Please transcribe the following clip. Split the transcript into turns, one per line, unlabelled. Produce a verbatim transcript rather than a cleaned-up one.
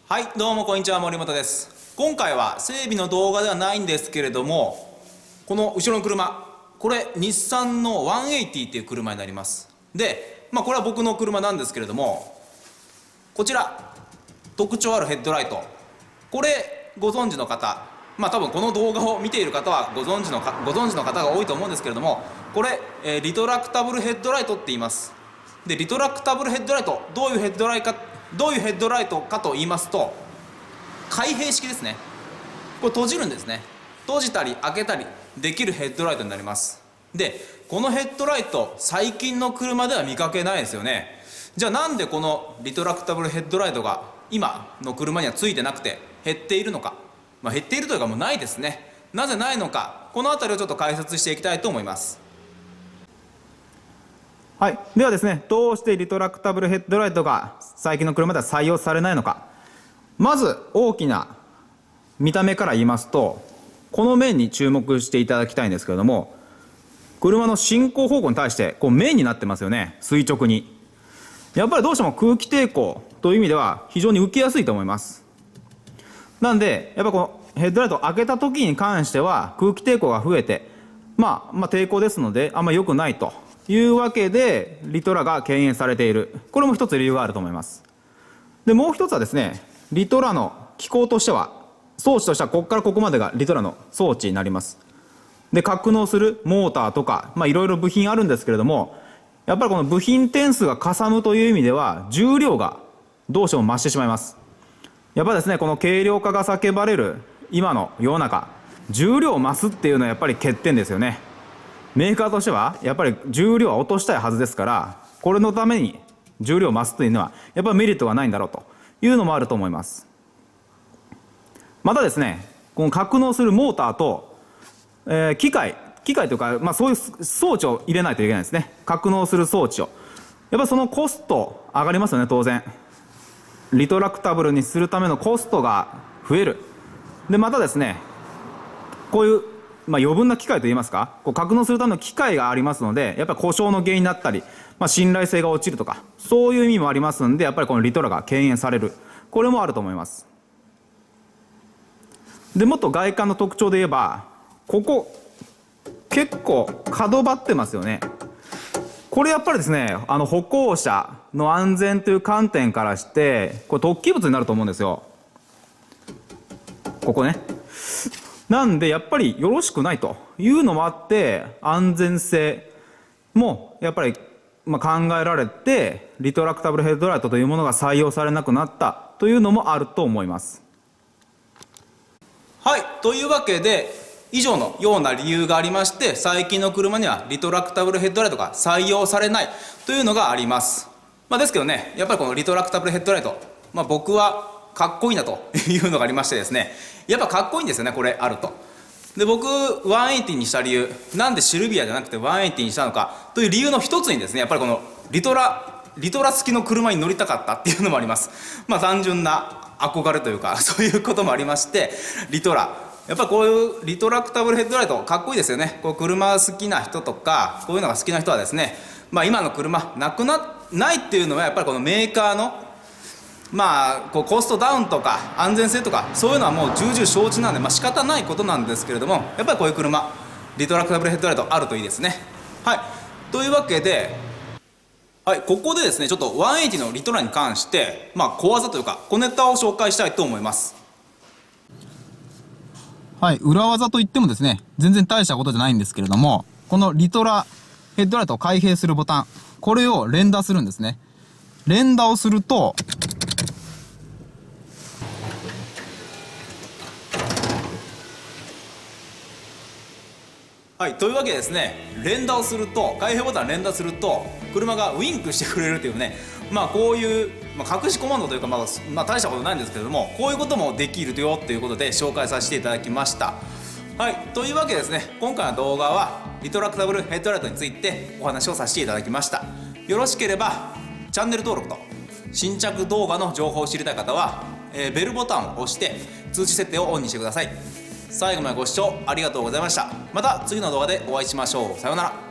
はい、どうもこんにちは、森本です。今回は整備の動画ではないんですけれども、この後ろの車、これ日産のワンエイティっていう車になります。で、まあこれは僕の車なんですけれども、こちら特徴あるヘッドライト、これご存知の方、まあ多分この動画を見ている方はご存知のかご存知の方が多いと思うんですけれども、これ、えー、リトラクタブルヘッドライトって言います。で、リトラクタブルヘッドライト、どういうヘッドライトかどういうヘッドライトかと言いますと、開閉式ですね。これ閉じるんですね。閉じたり開けたりできるヘッドライトになります。で、このヘッドライト最近の車では見かけないですよね。じゃあなんでこのリトラクタブルヘッドライトが今の車にはついてなくて減っているのか、まあ、減っているというかもうないですね。なぜないのか、この辺りをちょっと解説していきたいと思います。はい、ではですね、どうしてリトラクタブルヘッドライトが最近の車では採用されないのか。まず大きな見た目から言いますと、この面に注目していただきたいんですけれども、車の進行方向に対してこう面になってますよね、垂直に。やっぱりどうしても空気抵抗という意味では非常に受けやすいと思います。なんでやっぱこのヘッドライトを開けた時に関しては空気抵抗が増えて、まあ、まあ抵抗ですのであんまり良くないというわけでリトラが敬遠されている。これも一つ理由があると思います。でもう一つはですね、リトラの機構としては、装置としてはここからここまでがリトラの装置になります。で、格納するモーターとか、まあいろいろ部品あるんですけれども、やっぱりこの部品点数がかさむという意味では重量がどうしても増してしまいます。やっぱりですね、この軽量化が叫ばれる今の世の中、重量を増すっていうのはやっぱり欠点ですよね。メーカーとしてはやっぱり重量は落としたいはずですから、これのために重量を増すというのはやっぱりメリットがないんだろうというのもあると思います。またですね、この格納するモーターと、えー、機械機械というか、まあ、そういう装置を入れないといけないですね。格納する装置をやっぱりそのコスト上がりますよね。当然リトラクタブルにするためのコストが増える。でまたですね、こういう、まあ、余分な機械といいますか、こう格納するための機械がありますので、やっぱり故障の原因になったり、まあ、信頼性が落ちるとか、そういう意味もありますんで、やっぱりこのリトラが敬遠される。これもあると思います。でもっと外観の特徴で言えば、ここ結構角張ってますよね。これやっぱりですね、あの歩行者の安全という観点からしてこれ突起物になると思うんですよ、ここね。なんでやっぱりよろしくないというのもあって、安全性もやっぱりまあ考えられてリトラクタブルヘッドライトというものが採用されなくなったというのもあると思います。はい、というわけで以上のような理由がありまして、最近の車にはリトラクタブルヘッドライトが採用されないというのがあります。まあ、ですけどね、やっぱりこのリトラクタブルヘッドライト、まあ、僕はかっこいいなというのがありましてですね、やっぱかっこいいんですよね、これあると。で、僕ワンエイティにした理由、なんでシルビアじゃなくてワンエイティにしたのかという理由の一つにですね、やっぱりこのリトラリトラ付きの車に乗りたかったっていうのもあります。まあ単純な憧れというかそういうこともありまして、リトラやっぱりこういうリトラクタブルヘッドライトかっこいいですよね。こう車好きな人とかこういうのが好きな人はですね、まあ今の車なくなないっていうのはやっぱりこのメーカーのまあこうコストダウンとか安全性とかそういうのはもう重々承知なんで、まあ仕方ないことなんですけれども、やっぱりこういう車リトラクタブルヘッドライトあるといいですね。はい、というわけで、はい、ここでですねちょっとワンエイティのリトラに関してまあ小技というか小ネタを紹介したいと思います。はい、裏技といってもですね、全然大したことじゃないんですけれども、このリトラヘッドライトを開閉するボタン、これを連打するんですね。連打をすると、はい、というわけでですね、連打をすると、開閉ボタン連打すると車がウインクしてくれるというね、まあこういう、まあ、隠しコマンドというか、まあ、まあ大したことないんですけれども、こういうこともできるよということで紹介させていただきました。はい、というわけでですね、今回の動画はリトラクタブルヘッドライトについてお話をさせていただきました。よろしければチャンネル登録と新着動画の情報を知りたい方は、えー、ベルボタンを押して通知設定をオンにしてください。最後までご視聴ありがとうございました。また次の動画でお会いしましょう。さようなら。